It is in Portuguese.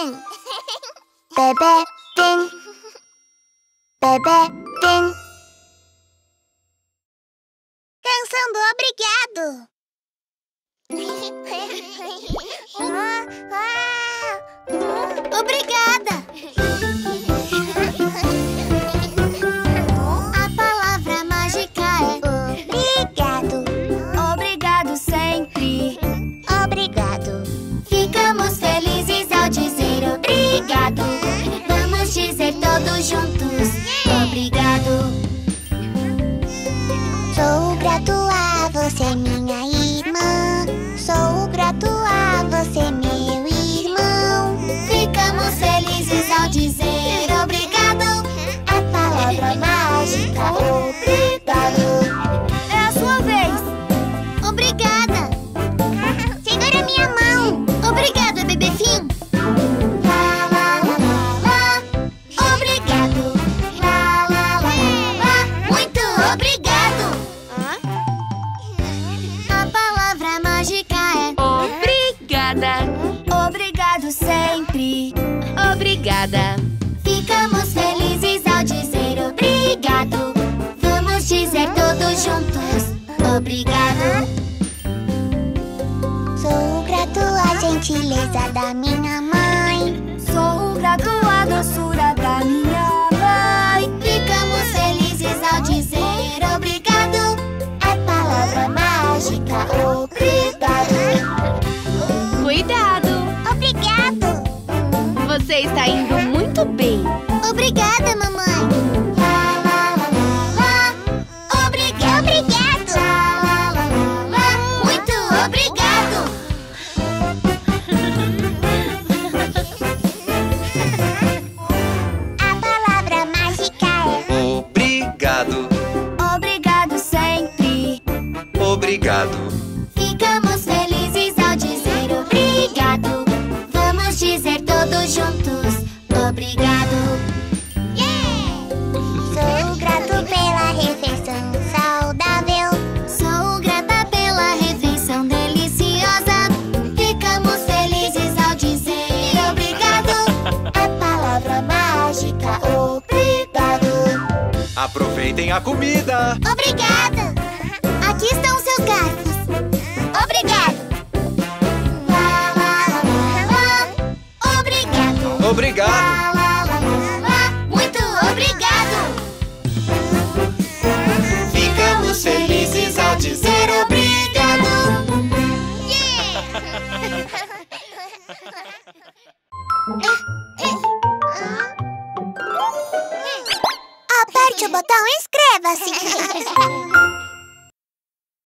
Bebê tem. Bebê tem. Canção do obrigado. Obrigada. A palavra mágica é obrigado. Obrigado sempre. Obrigado. Ficamos felizes ao dizer obrigado. Vamos dizer todos juntos obrigado. Sou grato a você, minha irmã. Sou grato a você, meu irmão. Ficamos felizes ao dizer obrigado. A palavra mágica, obrigado. É a sua vez. Obrigada. Segura minha mão. Obrigada, bebê Fim. Lá, lá, lá, lá, lá. Obrigado. Lá, lá, lá, lá, lá. Muito obrigado. A palavra mágica é obrigada. obrigado sempre. Obrigada. Ficamos felizes ao dizer obrigado. Vamos dizer todos juntos obrigado. Sou grato à gentileza da minha mãe. Sou grato à doçura da minha mãe. Ficamos felizes ao dizer obrigado. A palavra mágica, obrigado. Cuidado! Obrigado. Você está indo muito bem. Obrigada, mamãe. Lá, lá, lá, lá, lá. Obrigado. Obrigado. Lá, lá, lá, lá, lá. Muito obrigado. A palavra mágica é obrigado. obrigado sempre. Obrigado. Ficamos felizes ao dizer obrigado. Vamos dizer todos juntos obrigado. Sou grato pela refeição saudável. Sou grata pela refeição deliciosa. Ficamos felizes ao dizer obrigado. A palavra mágica, obrigado. Aproveitem a comida. Obrigada. Aqui estão os seus garfos. Obrigado. Lá, lá, lá, lá, lá. Obrigado. Obrigado. Lá, lá, lá, lá, lá. Muito obrigado. Ficamos felizes ao dizer obrigado. Aperte o botão e inscreva-se.